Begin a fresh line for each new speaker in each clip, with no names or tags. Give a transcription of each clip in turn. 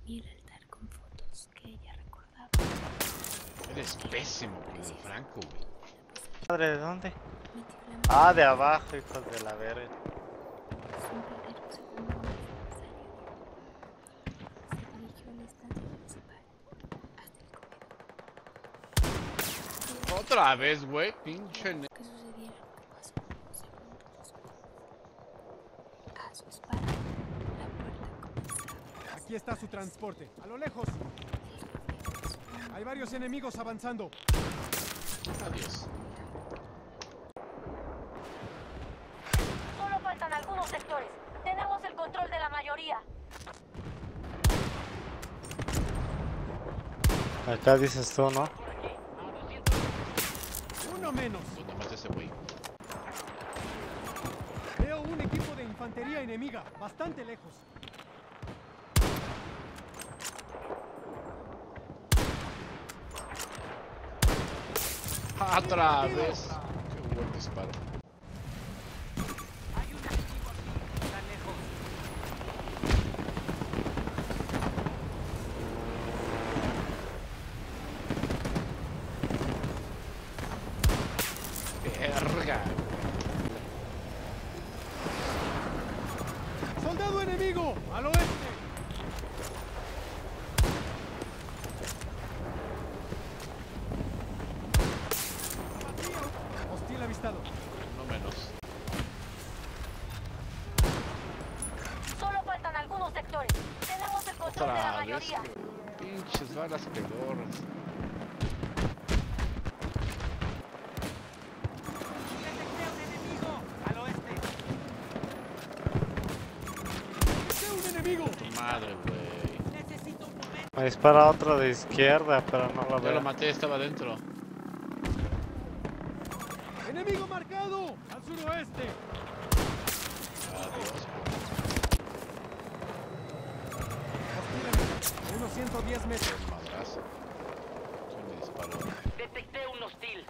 y el altar con fotos que ella recordaba.
Eres pésimo con el Franco, güey.
Madre, ¿de dónde?
Mi tío la
Ah, de abajo, hijos de la verga.
sombrerero segundo aniversario. Se dirigió a la estancia principal, hasta el comedor.
Otra vez, güey. Pinche.
Que sucediera lo que pasó segundos después. A su espalda, la puerta comenzaba.
Aquí está su transporte, a lo lejos. Hay varios enemigos avanzando.
Adiós.
Solo faltan algunos sectores. Tenemos el control de la mayoría.
Acá dices tú, ¿no?
Uno menos.
Puta más ese güey.
Veo un equipo de infantería enemiga, bastante lejos.
Otra vez. Qué buen disparo.
Hay un enemigo aquí, tan lejos.
Verga.
¡Soldado enemigo! ¡Al oeste! Hostil avistado.
No menos.
Solo faltan algunos sectores. Tenemos el control de la
Otra vez,
mayoría.
güey. Pinches balas pedorras.
Detecté a un enemigo, al oeste.
¡Veo un enemigo!
Tu madre, güey.
Necesito un momento.
Me dispara otro de izquierda, pero no lo
Ya lo
veo.
maté, estaba adentro.
¡Enemigo marcado! ¡Al suroeste!
Adiós,
Hostil avistado. A unos 110 metros.
madrazo. Se me disparó.
Detecté un hostil.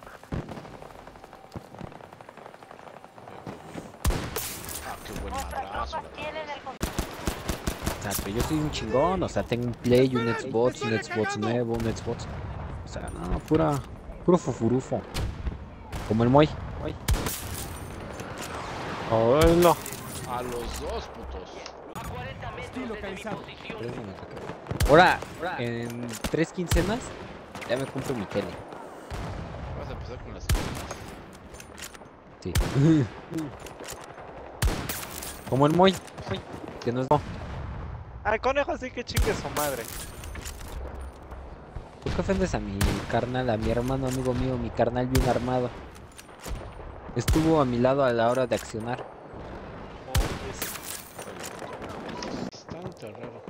Ah, qué buen
Nuestras
madrazo.
tropas tienen el control.
O sea, pero yo soy un chingón, o sea, tengo un Play, un Xbox nuevo, un Xbox. O sea, no, puro fufurufo. Como el Moy.
¡Hola!
A los dos, putos.
A 40 metros de mi
localizado.
posición.
Ahora, en 3 quincenas, ya me compro mi tele.
Vas a empezar con las
Sí. Como el Moy. Que no es.
¡Ay, conejo, así que chingue su madre!
¿Por qué ofendes a mi carnal, a mi hermano, amigo mío, mi carnal bien armado? Estuvo a mi lado a la hora de accionar.
Bastante raro.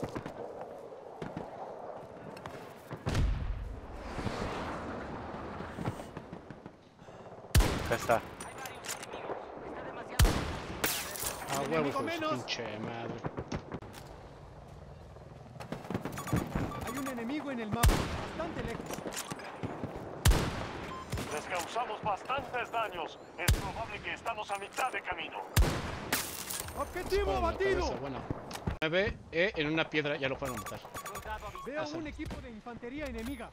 Acá está.
Está demasiado.
Ah, huevo,
Enemigo
con su
menos.
pinche madre.
Hay un enemigo en el mapa, bastante lejos.
Les causamos bastantes daños. Es probable que estamos a mitad de camino.
¡Objetivo
Disparo en la
abatido!
cabeza, bueno. 9 en una piedra, ya lo fueron a matar.
Soldado avistado.
Veo un equipo de infantería enemiga.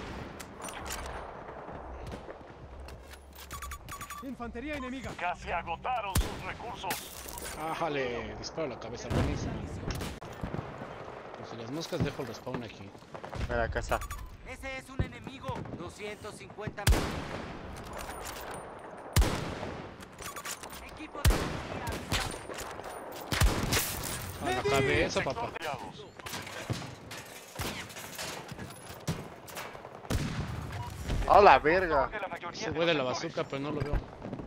Infantería enemiga.
Casi agotaron sus recursos.
Ájale, disparo a la cabeza, buenísimo. Pues si las moscas dejo el respawn aquí.
Mira, acá está.
Ese es un enemigo. 250 metros. Equipo de policía avistado.
A la cabeza, papá.
Sector de aliados.
¡A la verga!
De la mayoría
Ese
de
güey de
los
la
sectores.
bazooka, pero no lo veo.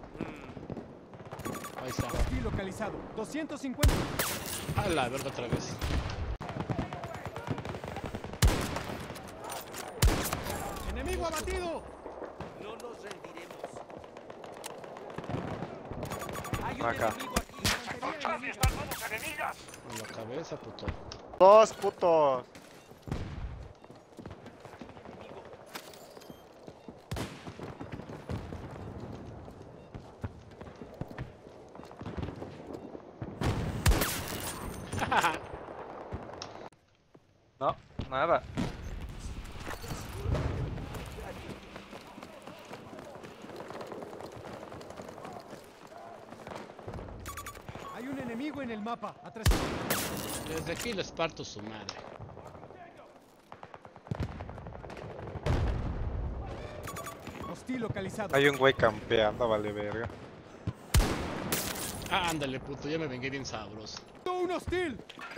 Ahí está.
Aquí localizado. 250.
A la verga otra vez.
Enemigo abatido.
No nos rendiremos. Hay un
Acá.
enemigo aquí.
Sector Charlie están manos enemigas.
A la cabeza, puto.
¡Dos putos! No, nada.
Hay un enemigo en el mapa. Atrás.
Desde aquí les parto su madre.
Hostil localizado.
Hay un güey campeando, vale verga.
Ah, ándale, puto, ya me vengué bien sabroso.
¡Un hostil!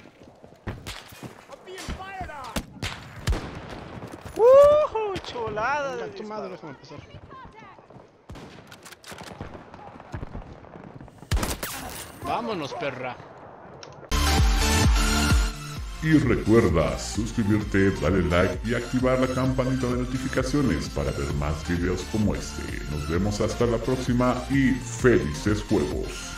Chulada.
Venga,
de
tu madre,
disparo.
déjame empezar. Vámonos, perra.
Y recuerda suscribirte, darle like y activar la campanita de notificaciones para ver más videos como este. Nos vemos hasta la próxima y felices juegos.